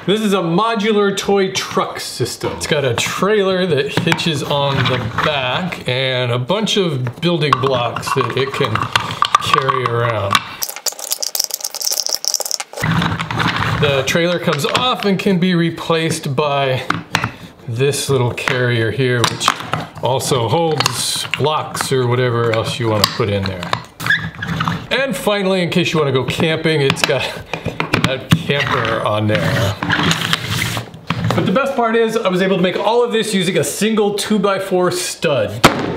This is a modular toy truck system. It's got a trailer that hitches on the back and a bunch of building blocks that it can carry around. The trailer comes off and can be replaced by this little carrier here, which also holds blocks or whatever else you want to put in there. And finally, in case you want to go camping, it's got a camper on there. But the best part is I was able to make all of this using a single 2x4 stud.